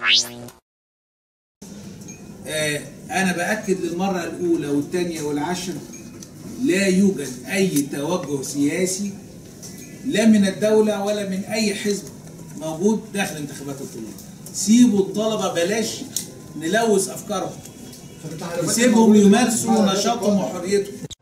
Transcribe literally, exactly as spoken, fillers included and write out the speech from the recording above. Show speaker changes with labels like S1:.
S1: آه أنا بأكد للمرة الأولى والثانية والعشرة، لا يوجد أي توجه سياسي لا من الدولة ولا من أي حزب موجود داخل انتخابات الطلاب. سيبوا الطلبة، بلاش نلوث أفكارهم، سيبهم يمارسوا نشاطهم وحريتهم.